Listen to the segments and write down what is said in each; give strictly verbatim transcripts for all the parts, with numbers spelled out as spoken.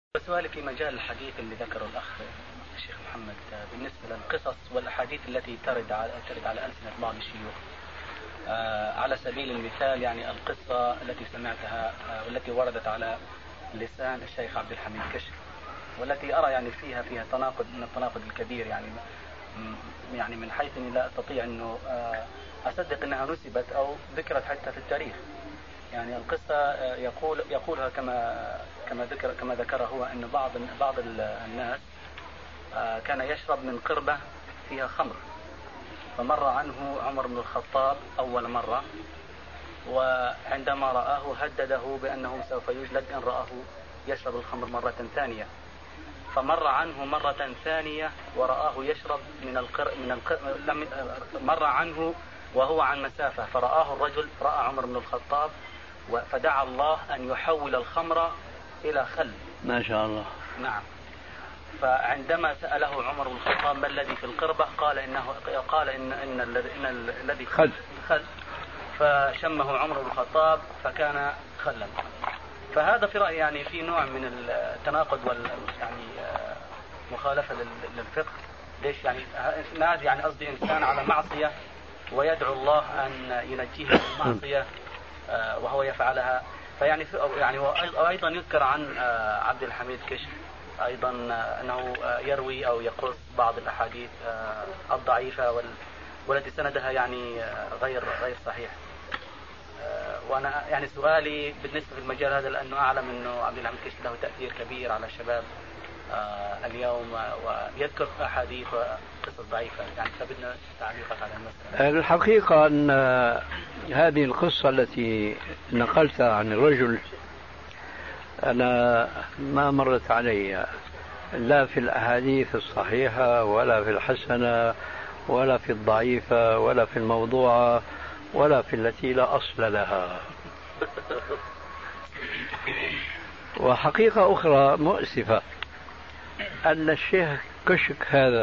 سؤالي في مجال الحديث اللي ذكره الأخ الشيخ محمد بالنسبة للقصص والأحاديث التي ترد على ترد على ألسنة بعض الشيوخ. على سبيل المثال يعني القصة التي سمعتها والتي وردت على لسان الشيخ عبد الحميد كشك، والتي أرى يعني فيها فيها تناقض من التناقض الكبير، يعني يعني من حيث أني لا أستطيع أنه أصدق أنها نسبت أو ذكرت حتى في التاريخ. يعني القصة يقول يقولها كما كما ذكر كما ذكر هو أن بعض بعض الناس كان يشرب من قربة فيها خمر، فمر عنه عمر بن الخطاب أول مرة، وعندما رآه هدده بأنه سوف يجلد إن رآه يشرب الخمر مرة ثانية، فمر عنه مرة ثانية ورآه يشرب من القر من القر لم مر عنه وهو عن مسافة، فرآه الرجل رأى عمر بن الخطاب فدعا الله أن يحول الخمر إلى خل. ما شاء الله. نعم. فعندما سأله عمر بن الخطاب ما الذي في القربة قال إنه قال إن إن الذي إن الذي خل خل فشمه عمر بن الخطاب فكان خلا. فهذا في رأيي يعني في نوع من التناقض وال يعني مخالفة للفقه. ليش يعني ناس يعني قصدي إنسان على معصية ويدعو الله أن ينجيه من المعصية وهو يفعلها. فيعني يعني وأيضا يذكر عن عبد الحميد كشك أيضا أنه يروي أو يقص بعض الأحاديث الضعيفة والتي سندها يعني غير غير صحيح. وأنا يعني سؤالي بالنسبة في المجال هذا لأنه أعلم أنه عبد الحميد كشك له تأثير كبير على شباب اليوم ويذكر أحاديث وقصص ضعيفة، يعني فبدنا تعليقك على المسألة. الحقيقة أن هذه القصة التي نقلتها عن الرجل أنا ما مرت علي لا في الأحاديث الصحيحة ولا في الحسنة ولا في الضعيفة ولا في الموضوعة ولا في التي لا أصل لها. وحقيقة أخرى مؤسفة أن الشيخ كشك هذا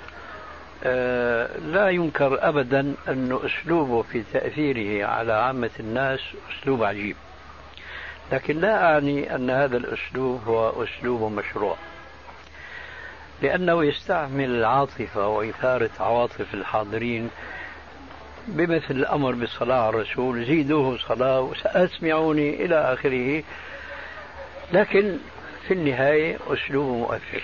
لا ينكر أبدا أن أسلوبه في تأثيره على عامة الناس أسلوب عجيب، لكن لا أعني أن هذا الأسلوب هو أسلوب مشروع، لأنه يستعمل العاطفة وإثارة عواطف الحاضرين بمثل الأمر بالصلاة على الرسول، زيدوه صلاة وسأسمعوني إلى آخره. لكن في النهاية أسلوب مؤثر،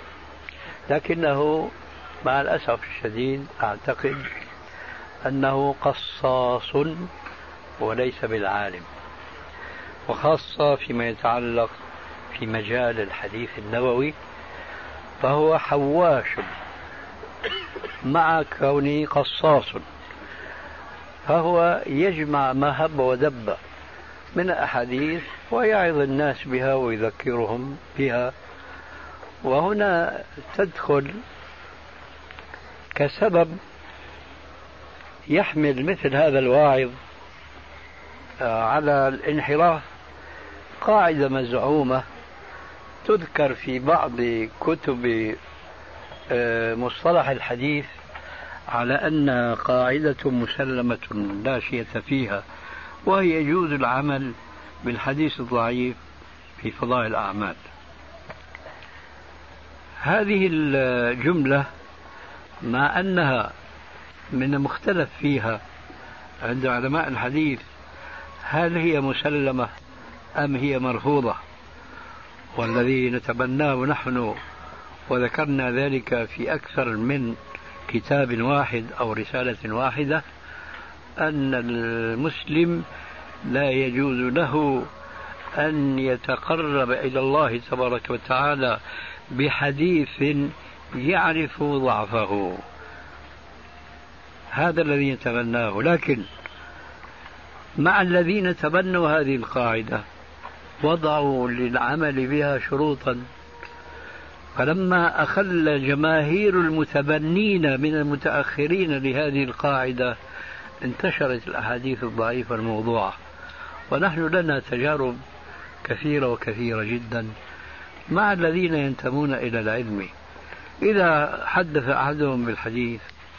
لكنه مع الأسف الشديد أعتقد أنه قصاص وليس بالعالم، وخاصة فيما يتعلق في مجال الحديث النبوي، فهو حواش مع كونه قصاص، فهو يجمع ما هب ودب من الأحاديث ويعظ الناس بها ويذكرهم بها. وهنا تدخل كسبب يحمل مثل هذا الواعظ على الانحراف قاعدة مزعومة تذكر في بعض كتب مصطلح الحديث على أن قاعدة مسلمة لا شيء فيها، وهي يجوز العمل بالحديث الضعيف في فضائل الأعمال. هذه الجملة مع أنها من مختلف فيها عند علماء الحديث هل هي مسلمة أم هي مرفوضة، والذي نتبناه نحن وذكرنا ذلك في أكثر من كتاب واحد أو رسالة واحدة أن المسلم لا يجوز له أن يتقرب إلى الله تبارك وتعالى بحديث يعرف ضعفه. هذا الذي نتبناه. لكن مع الذين تبنوا هذه القاعدة وضعوا للعمل بها شروطا، فلما أخل جماهير المتبنين من المتأخرين لهذه القاعدة انتشرت الأحاديث الضعيفة الموضوعة. ونحن لنا تجارب كثيرة وكثيرة جدا مع الذين ينتمون إلى العلم. إذا حدث أحدهم بالحديث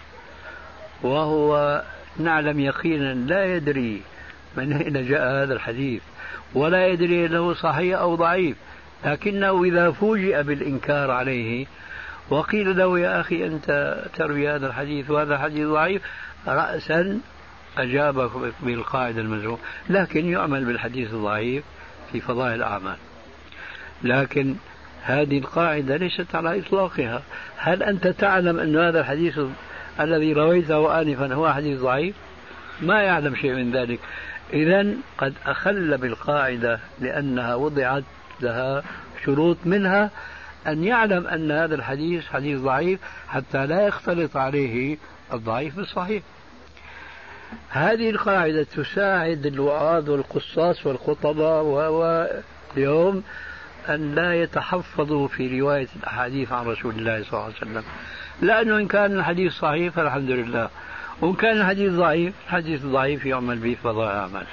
وهو نعلم يقينا لا يدري من أين جاء هذا الحديث ولا يدري أنه صحيح أو ضعيف، لكنه إذا فوجئ بالإنكار عليه وقيل له يا أخي أنت تروي هذا الحديث وهذا الحديث ضعيف، رأسا أجابك بالقاعدة المزعومة، لكن يعمل بالحديث الضعيف في فضائل الأعمال. لكن هذه القاعدة ليست على إطلاقها. هل أنت تعلم أن هذا الحديث الذي رويته آنفا هو حديث ضعيف؟ ما يعلم شيء من ذلك. إذن قد أخل بالقاعدة لأنها وضعت لها شروط، منها أن يعلم أن هذا الحديث حديث ضعيف حتى لا يختلط عليه الضعيف بالصحيح. هذه القاعدة تساعد الوعاظ والقصاص والخطباء واليوم أن لا يتحفظوا في رواية الأحاديث عن رسول الله صلى الله عليه وسلم، لأنه إن كان الحديث صحيح فالحمد لله، وإن كان الحديث ضعيف الحديث الضعيف يعمل به فضائل الأعمال.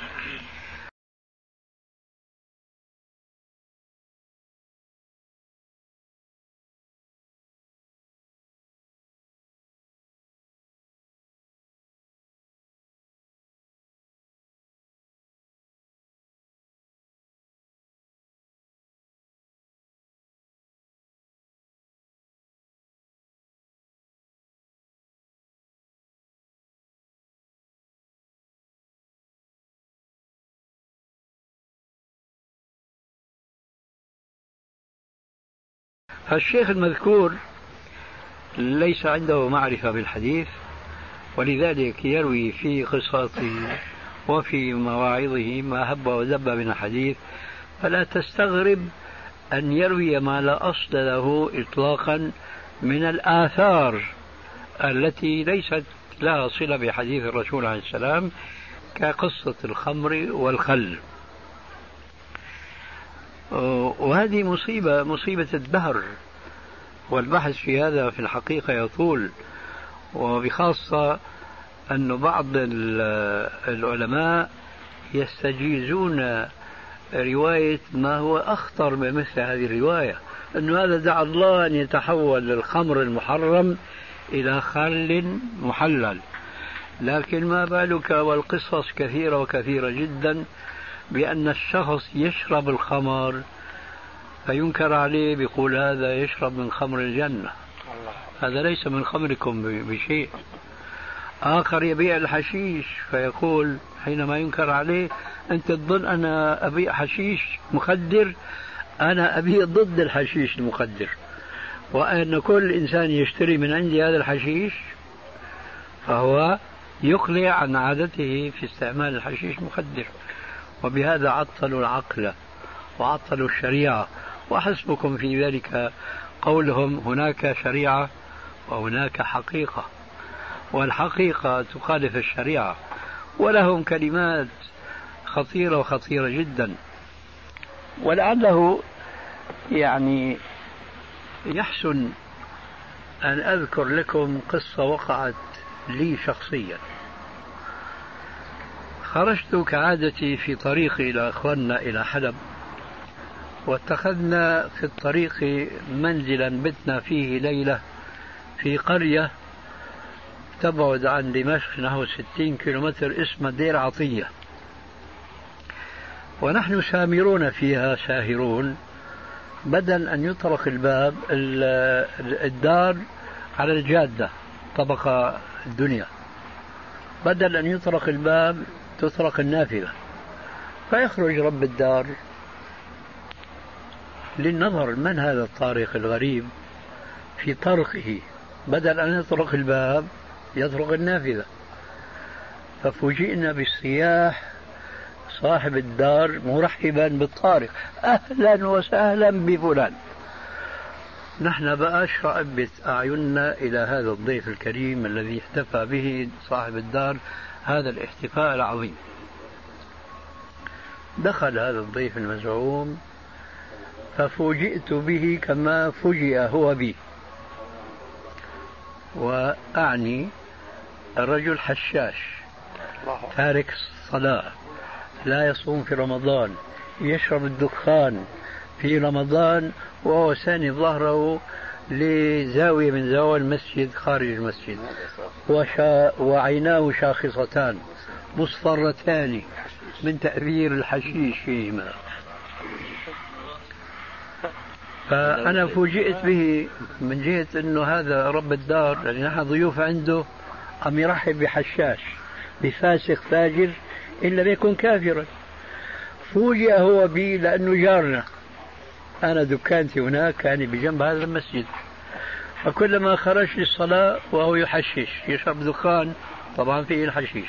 فالشيخ المذكور ليس عنده معرفة بالحديث، ولذلك يروي في قصصه وفي مواعظه ما هب ودب من الحديث، فلا تستغرب أن يروي ما لا أصل له إطلاقا من الآثار التي ليست لها صلة بحديث الرسول عليه السلام، كقصة الخمر والخل. وهذه مصيبة مصيبة الدهر، والبحث في هذا في الحقيقة يطول، وبخاصة أن بعض العلماء يستجيزون رواية ما هو أخطر من مثل هذه الرواية، أن هذا دعا الله أن يتحول الخمر المحرم إلى خل محلل. لكن ما بالك والقصص كثيرة وكثيرة جدا بأن الشخص يشرب الخمر فينكر عليه، بيقول هذا يشرب من خمر الجنة، هذا ليس من خمركم بشيء. آخر يبيع الحشيش فيقول حينما ينكر عليه أنت تظن أنا أبيع حشيش مخدر، أنا أبيع ضد الحشيش المخدر، وأن كل إنسان يشتري من عندي هذا الحشيش فهو يقلع عن عادته في استعمال الحشيش المخدر. وبهذا عطلوا العقل وعطلوا الشريعة، وحسبكم في ذلك قولهم هناك شريعة وهناك حقيقة، والحقيقة تخالف الشريعة، ولهم كلمات خطيرة وخطيرة جدا. ولعله يعني يحسن أن أذكر لكم قصة وقعت لي شخصيا. خرجت كعادتي في طريقي إلى أخواننا إلى حلب، واتخذنا في الطريق منزلا بتنا فيه ليلة في قرية تبعد عن دمشق نحو ستين كيلومتر اسمها دير عطية، ونحن سامرون فيها ساهرون. بدل أن يطرق الباب الدار على الجادة طبقة الدنيا، بدل أن يطرق الباب تطرق النافذة، فيخرج رب الدار للنظر من هذا الطارق الغريب في طرقه، بدل أن يطرق الباب يطرق النافذة. ففوجئنا بالصياح صاحب الدار مرحبا بالطارق، أهلا وسهلا بفلان. نحن بقى شربت أعيننا إلى هذا الضيف الكريم الذي احتفى به صاحب الدار هذا الاحتفاء العظيم. دخل هذا الضيف المزعوم ففوجئت به كما فوجئ هو بي، وأعني الرجل حشاش تارك الصلاة، لا يصوم في رمضان، يشرب الدخان في رمضان، وهو ساند ظهره لزاوية من زوايا المسجد خارج المسجد، وشا وعيناه شاخصتان مصفرتان من تأثير الحشيش فيهما. فأنا فوجئت به من جهة أنه هذا رب الدار، لأن نحن ضيوف عنده، عم يرحب بحشاش بفاسق فاجر إن لم يكن كافرا. فوجئ هو بي لأنه جارنا، أنا دكانتي هناك كان بجنب هذا المسجد، فكلما خرج للصلاة وهو يحشش يشرب دخان طبعا فيه الحشيش،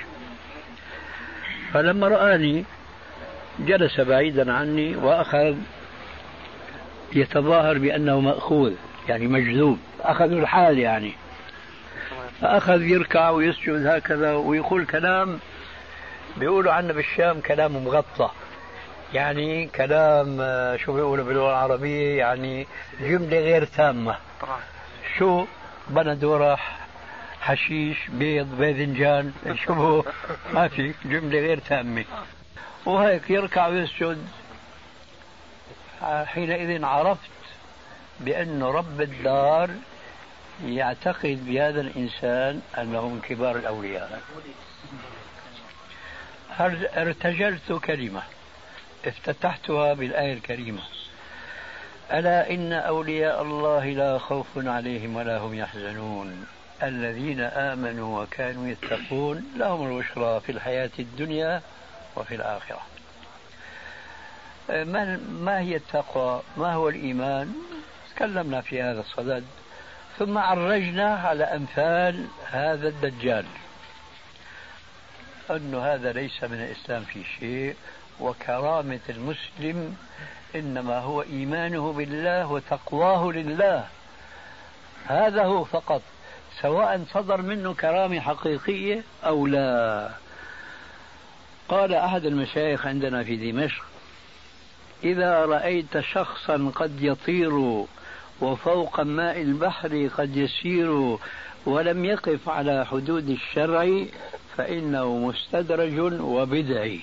فلما رآني جلس بعيدا عني وأخذ يتظاهر بأنه مأخوذ يعني مجذوب، أخذ الحال يعني، فأخذ يركع ويسجد هكذا ويقول كلام بيقولوا عنا بالشام كلام مغطى، يعني كلام شو بيقولوا باللغة العربية يعني جملة غير تامة. شو بندورة حشيش بيض باذنجان شو ما في، جملة غير تامة، وهيك يركع ويسجد. حينئذ عرفت بأن رب الدار يعتقد بهذا الإنسان أنه من كبار الأولياء. ارتجلت كلمة افتتحتها بالآية الكريمة: ألا إن أولياء الله لا خوف عليهم ولا هم يحزنون الذين آمنوا وكانوا يتقون لهم البشرى في الحياة الدنيا وفي الآخرة. ما هي التقوى؟ ما هو الإيمان؟ تكلمنا في هذا الصدد، ثم عرجنا على أمثال هذا الدجال أن هذا ليس من الإسلام في شيء، وكرامة المسلم إنما هو إيمانه بالله وتقواه لله، هذا هو فقط، سواء صدر منه كرامة حقيقية أو لا. قال أحد المشايخ عندنا في دمشق: إذا رأيت شخصا قد يطير وفوق ماء البحر قد يسير ولم يقف على حدود الشرع فإنه مستدرج وبدعي.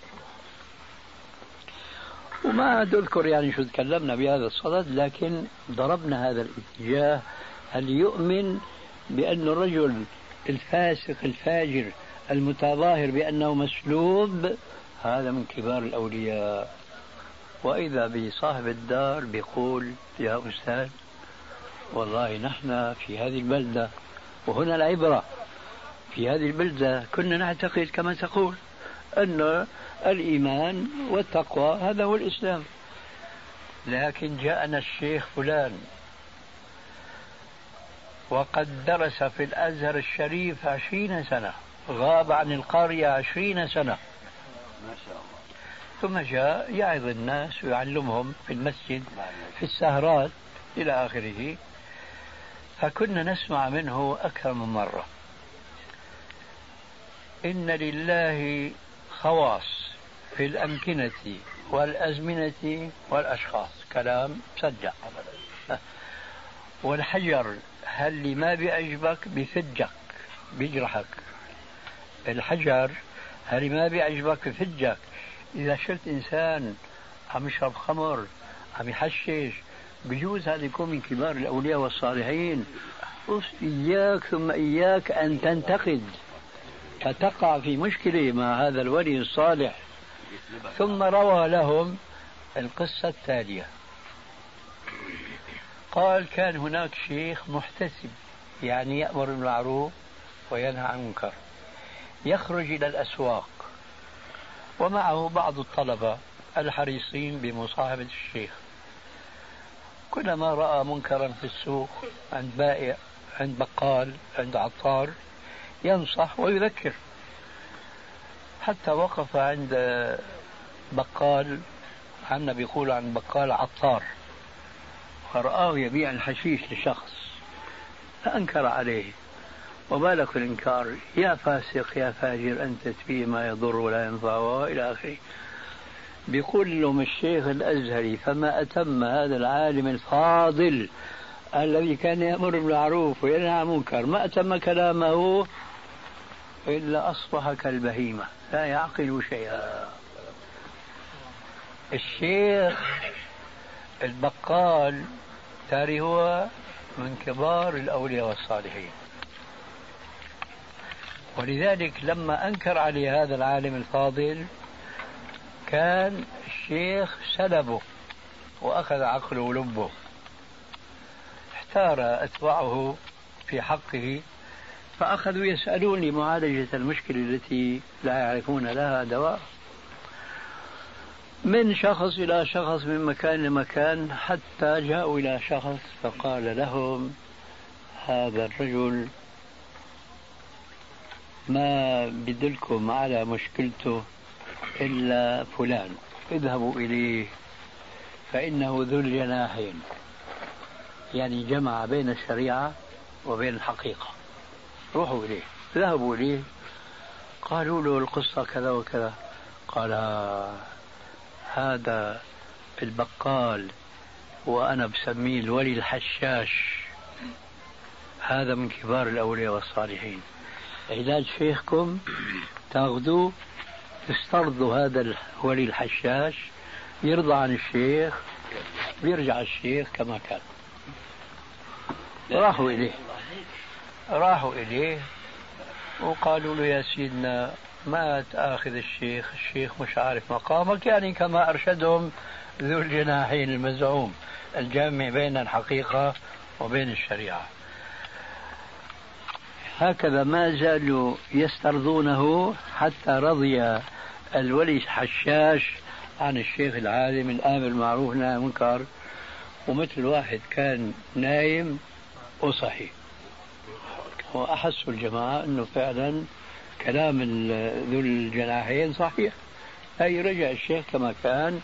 وما أذكر يعني شو تكلمنا بهذا الصدد، لكن ضربنا هذا الاتجاه: هل يؤمن بأن الرجل الفاسق الفاجر المتظاهر بأنه مسلوب هذا من كبار الأولياء. وإذا بصاحب الدار بيقول: يا أستاذ والله نحن في هذه البلدة، وهنا العبرة، في هذه البلدة كنا نعتقد كما تقول أن الإيمان والتقوى هذا هو الإسلام، لكن جاءنا الشيخ فلان وقد درس في الأزهر الشريف عشرين سنة، غاب عن القرية عشرين سنة، ما شاء الله، ثم جاء يعظ الناس ويعلمهم في المسجد في السهرات إلى آخره، فكنا نسمع منه أكثر من مرة: إن لله خواص في الأمكنة والأزمنة والأشخاص، كلام صدق. والحجر هل ما بيعجبك بفجك بيجرحك، الحجر هل ما بيعجبك بفجك. إذا شفت إنسان عم يشرب خمر عم يحشش بجوز هذا يكون من كبار الأولياء والصالحين. إياك ثم إياك أن تنتقد فتقع في مشكلة مع هذا الولي الصالح. ثم روى لهم القصة التالية: قال: كان هناك شيخ محتسب، يعني يأمر بالمعروف وينهى عن المنكر، يخرج إلى الأسواق ومعه بعض الطلبة الحريصين بمصاحبة الشيخ. كلما رأى منكرا في السوق عند بائع عند بقال عند عطار ينصح ويذكر، حتى وقف عند بقال، عنا بيقول عن بقال عطار، فرآه يبيع الحشيش لشخص فأنكر عليه. وبالك الإنكار، يا فاسق يا فاجر أنت تبيع ما يضر ولا ينفع وإلى آخره. بيقول لهم الشيخ الأزهري: فما أتم هذا العالم الفاضل الذي كان يأمر بالمعروف وينهى عن المنكر، ما أتم كلامه إلا أصبح كالبهيمة لا يعقل شيئا. الشيخ البقال تاري هو من كبار الأولياء والصالحين، ولذلك لما أنكر عليه هذا العالم الفاضل كان الشيخ سلبه وأخذ عقله ولبه فثار أتباعه في حقه، فأخذوا يسألوني معالجة المشكلة التي لا يعرفون لها دواء، من شخص إلى شخص، من مكان لمكان، حتى جاءوا إلى شخص فقال لهم: هذا الرجل ما بدلكم على مشكلته إلا فلان، اذهبوا إليه فإنه ذو الجناحين، يعني جمع بين الشريعة وبين الحقيقة. روحوا إليه. ذهبوا إليه، قالوا له القصة كذا وكذا. قال: هذا البقال وأنا بسميه الولي الحشاش، هذا من كبار الأولياء والصالحين. علاج شيخكم تاخذوه تسترضوا هذا الولي الحشاش، يرضى عن الشيخ، بيرجع الشيخ كما كان. راحوا إليه راحوا إليه وقالوا له: يا سيدنا ما تأخذ الشيخ، الشيخ مش عارف مقامك، يعني كما أرشدهم ذو الجناحين المزعوم الجامع بين الحقيقة وبين الشريعة. هكذا ما زالوا يسترضونه حتى رضي الولي الحشاش عن الشيخ العالم الآمر بالمعروف والنهي عن المنكر، ومثل واحد كان نايم وصحي. وأحسوا الجماعة أنه فعلا كلام ذو الجناحين صحيح، أي رجع الشيخ كما كان.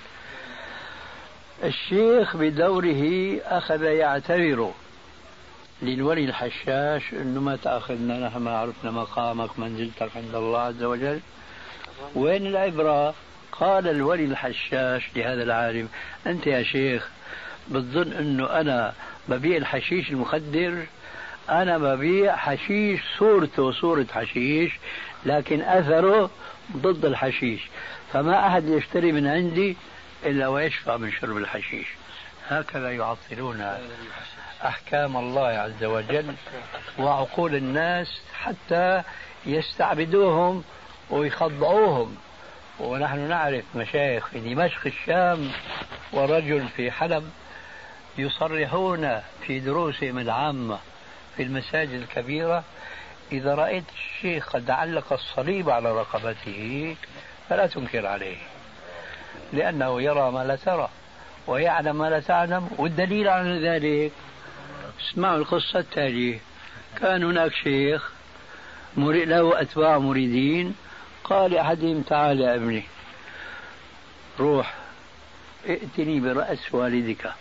الشيخ بدوره أخذ يعتبر للولي الحشاش أنه ما تأخذنا، نحن ما عرفنا مقامك منزلتك عند الله عز وجل. وين العبرة؟ قال الولي الحشاش لهذا العالم: أنت يا شيخ بتظن أنه أنا ببيع الحشيش المخدر؟ أنا ببيع حشيش صورته صورة حشيش لكن أثره ضد الحشيش، فما أحد يشتري من عندي إلا ويشفى من شرب الحشيش. هكذا يعطلون أحكام الله عز وجل وعقول الناس حتى يستعبدوهم ويخضعوهم. ونحن نعرف مشايخ في دمشق الشام ورجل في حلب يصرحون في دروسهم العامة في المساجد الكبيرة: إذا رأيت الشيخ قد علق الصليب على رقبته فلا تنكر عليه، لأنه يرى ما لا ترى ويعلم ما لا تعلم. والدليل على ذلك اسمعوا القصة التالية. كان هناك شيخ له أتباع مريدين، قال أحدهم: تعال يا ابني، روح ائتني برأس والدك.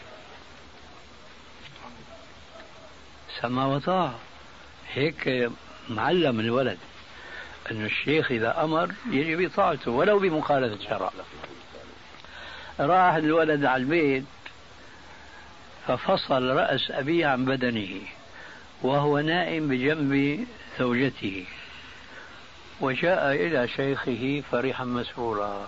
سمع وطاع، هيك معلم الولد أن الشيخ إذا أمر يجب إطاعته ولو بمخالفة الشرع. راح الولد على البيت ففصل رأس أبيه عن بدنه وهو نائم بجنب زوجته، وجاء إلى شيخه فرحا مسرورا.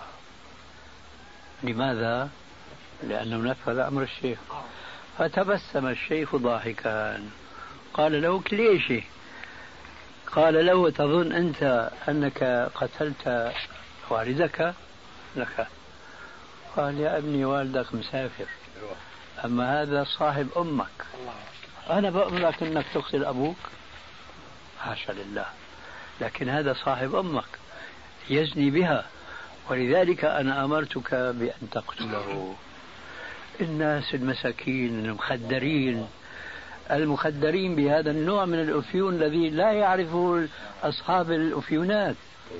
لماذا؟ لأنه نفذ أمر الشيخ. فتبسم الشيخ ضاحكا، قال له: ليش؟ قال له: تظن أنت أنك قتلت والدك؟ لك. قال: يا ابني والدك مسافر، أما هذا صاحب أمك، أنا بأمرك أنك تقتل أبوك؟ حاشا لله، لكن هذا صاحب أمك يزني بها، ولذلك أنا أمرتك بأن تقتله. الناس المساكين المخدرين المخدرين بهذا النوع من الأفيون الذي لا يعرفه أصحاب الأفيونات.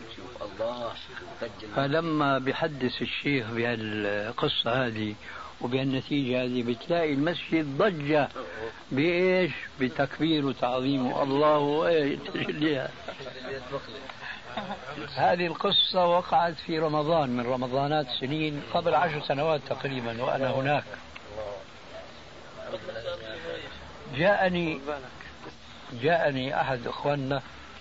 فلما بيحدث الشيخ بهالقصة هذه وبهالنتيجة هذه بتلاقي المسجد ضجة بإيش؟ بتكبير وتعظيم الله. هذه القصة وقعت في رمضان من رمضانات سنين قبل عشر سنوات تقريبا وأنا هناك. جاءني جاءني أحد أخواننا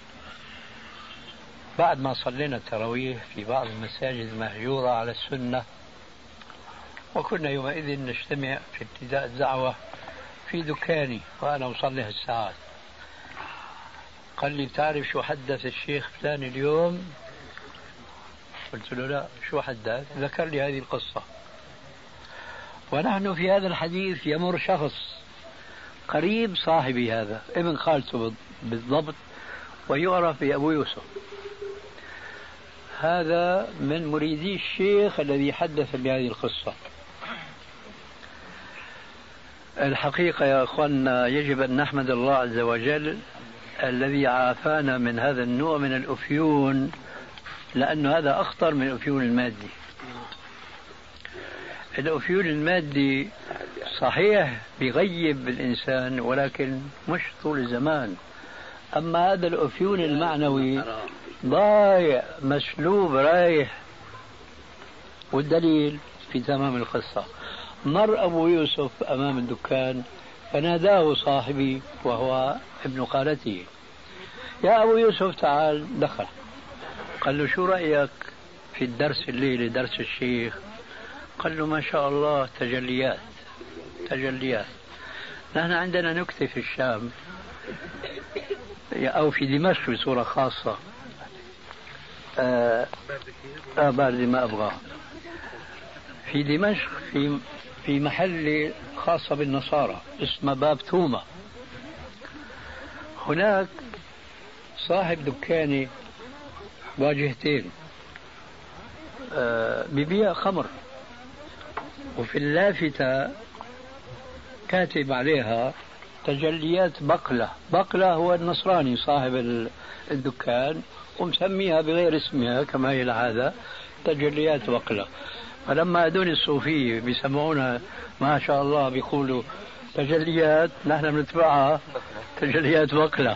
بعد ما صلينا التراويح في بعض المساجد المهجورة على السنة، وكنا يومئذ نجتمع في ابتداء الدعوة في دكاني وأنا أصلي الساعات. قال لي: بتعرف شو حدث الشيخ فلان اليوم؟ قلت له: لا، شو حدث؟ ذكر لي هذه القصة. ونحن في هذا الحديث يمر شخص قريب صاحبي هذا ابن خالته بالضبط، ويعرف بأبو يوسف. هذا من مريدي الشيخ الذي حدث بهذه القصة. الحقيقة يا أخوانا يجب أن نحمد الله عز وجل الذي عافانا من هذا النوع من الأفيون، لأن هذا أخطر من الأفيون المادي. الأفيون المادي صحيح بيغيب الإنسان ولكن مش طول الزمان، أما هذا الأفيون المعنوي ضايع مسلوب رايح. والدليل في تمام القصة، مر أبو يوسف أمام الدكان فناداه صاحبي وهو ابن خالته: يا أبو يوسف تعال. دخل قال له: شو رأيك في الدرس الليلة، درس الشيخ؟ قال له: ما شاء الله تجليات تجليات. نحن عندنا نكتة في الشام أو في دمشق بصورة خاصة، آه آه باردة ما أبغاه، في دمشق في في محل خاصة بالنصارى اسمه باب تومة. هناك صاحب دكاني واجهتين آه ببيع خمر، وفي اللافتة كاتب عليها تجليات بقلة. بقلة هو النصراني صاحب الدكان، ومسميها بغير اسمها كما هي العادة، تجليات بقلة. فلما هذول الصوفية بيسمعونا ما شاء الله بيقولوا تجليات، نحن بنتبعها تجليات بقلة.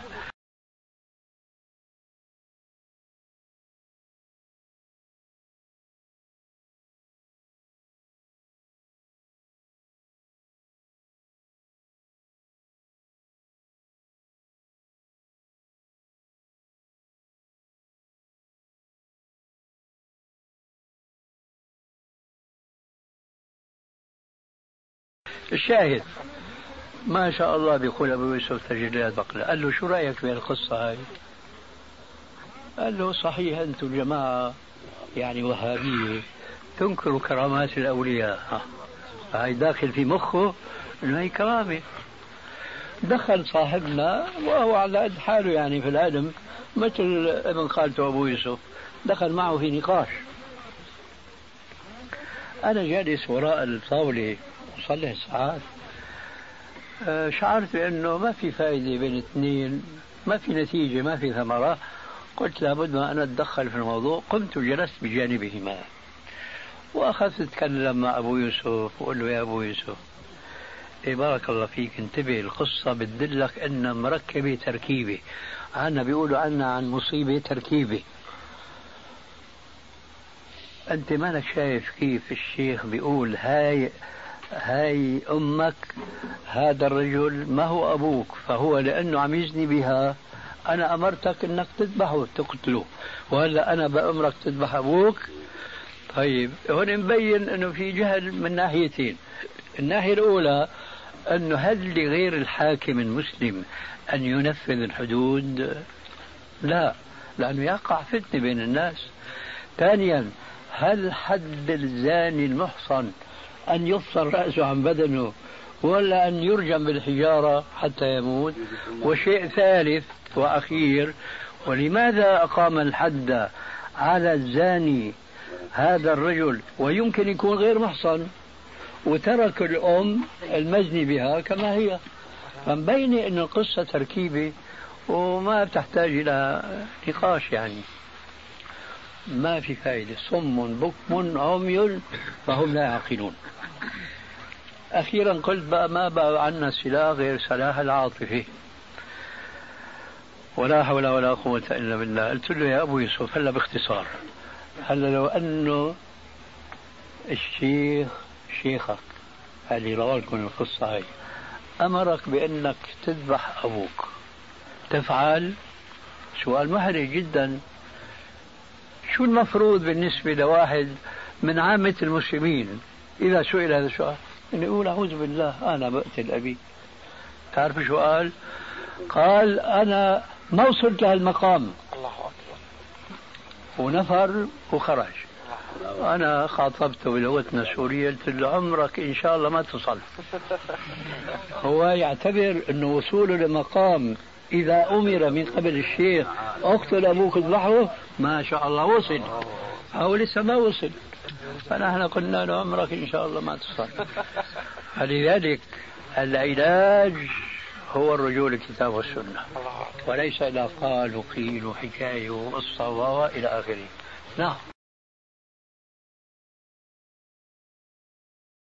الشاهد ما شاء الله بيقول أبو يوسف تجليات بقلة. قال له: شو رأيك في القصة هاي؟ قال له: صحيح أنتم جماعة يعني وهابية تنكروا كرامات الأولياء. هاي داخل في مخه إنه هي كرامة. دخل صاحبنا وهو على قد حاله يعني في العلم مثل ابن خالته أبو يوسف، دخل معه في نقاش. أنا جالس وراء الطاولة وصلح ساعات، شعرت بأنه ما في فائدة بين اثنين، ما في نتيجة، ما في ثمرة. قلت لابد ما أنا أتدخل في الموضوع. قمت وجلست بجانبهما وأخذت أتكلم مع أبو يوسف وقل له: يا أبو يوسف، إيه بارك الله فيك، انتبه، القصة بتدلك أن مركبة تركيبة، عنا بيقولوا عنا عن مصيبة تركيبة. أنت مالك شايف كيف الشيخ بيقول هاي هاي أمك، هذا الرجل ما هو أبوك، فهو لأنه عم يزني بها أنا أمرتك أنك تذبحه تقتله، وهلا أنا بأمرك تذبح أبوك. طيب هون مبين أنه في جهل من ناحيتين. الناحية الأولى أنه هل لغير الحاكم المسلم أن ينفذ الحدود؟ لا، لأنه يقع فتنة بين الناس. ثانيا، هل حد الزاني المحصن أن يفصل رأسه عن بدنه ولا أن يرجم بالحجارة حتى يموت؟ وشيء ثالث وأخير، ولماذا أقام الحد على الزاني هذا الرجل ويمكن يكون غير محصن وترك الأم المزني بها كما هي؟ فمبين أن القصة تركيبة وما بتحتاج إلى نقاش، يعني ما في فائدة. صم بكم عمي فهم لا يعقلون. أخيرا قلت بقى ما بقى عنا سلاح غير سلاح العاطفة، ولا حول ولا قوة إلا بالله. قلت له: يا أبو يوسف، هلا باختصار، هلا لو أنه الشيخ شيخك اللي روى لكم القصة هاي أمرك بأنك تذبح أبوك، تفعل؟ سؤال محرج جدا. شو المفروض بالنسبة لواحد من عامة المسلمين إذا سئل هذا السؤال؟ إنه يقول: أعوذ بالله، أنا بقتل أبي. تعرف شو قال؟ قال: أنا ما وصلت لهالمقام. الله أكبر. ونفر وخرج. أنا خاطبته بلغتنا السورية قلت له عمرك إن شاء الله ما تصل. هو يعتبر أنه وصوله لمقام إذا أمر من قبل الشيخ اقتل أبوك اذبحه ما شاء الله وصل، هو لسه ما وصل. فنحن قلنا له عمرك إن شاء الله ما تصل. فلذلك العلاج هو الرجوع للكتاب والسنة، وليس إلى قال وقيل وحكاية وقصة وإلى آخره. نعم.